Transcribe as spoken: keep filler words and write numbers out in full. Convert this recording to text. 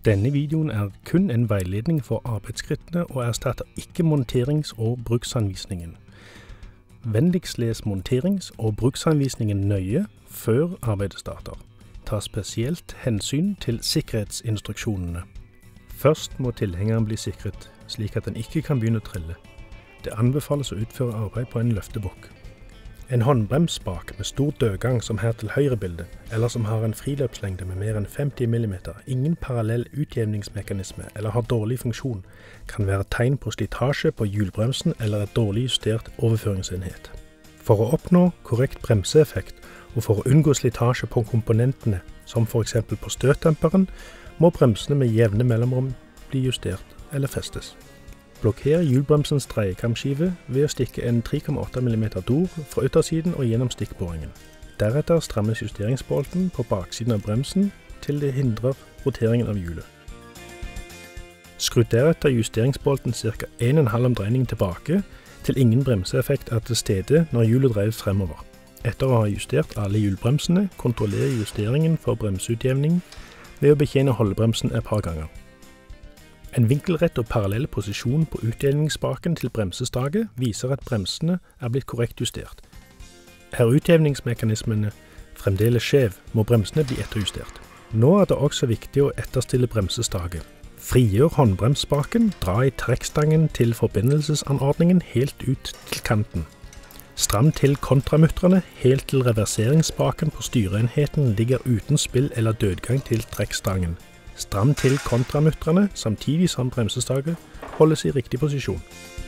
Denne videoen er kun en veiledning for arbeidsskrittene og erstatter ikke monterings- og bruksanvisningen. Vennligst les monterings- og bruksanvisningen nøye før arbeidet starter. Ta spesielt hensyn til sikkerhetsinstruksjonene. Først må tilhengeren bli sikret, slik at den ikke kan begynne å trille. Det anbefales å utføre arbeid på en løftebukk. En håndbremsspake med stor dødgang som her til høyre bilde, eller som har en friløpslengde med mer enn femti millimeter, ingen parallell utjevningsmekanisme eller har dårlig funksjon, kan være tegn på slitasje på hjulbremsen eller et dårlig justert overføringsenhet. For å oppnå korrekt bremseeffekt og for å unngå slitasje på komponentene, som for eksempel på støtdemperen, må bremsene med jevne mellomrom bli justert eller festes. Blokker hjulbremsens dreiekamskive ved å stikke en tre komma åtte millimeter dor fra yttersiden og gjennom stikkboringen. Deretter strammes justeringsbolten på baksiden av bremsen til det hindrer roteringen av hjulet. Skru deretter justeringsbolten ca. en komma fem omdreining tilbake til ingen bremseeffekt er til stede når hjulet dreies fremover. Etter å ha justert alle hjulbremsene, kontroller justeringen for bremseutjevning ved å betjene holdebremsen et par ganger. En vinkelrett og parallell posisjon på utjevningsspaken til bremsestaget viser at bremsene er blitt korrekt justert. Er utjevningsmekanismene fremdeles skjev, må bremsene bli etterjustert. Nå er det også viktig å etterstille bremsestaget. Frigjør håndbremsspaken, dra i trekkstangen til forbindelsesanordningen helt ut til kanten. Stram til kontramutterne helt til reverseringsspaken på styreenheten ligger uten spill eller dødgang til trekkstangen. Stram til kontramutterne samtidig som bremsestaget holdes i riktig posisjon.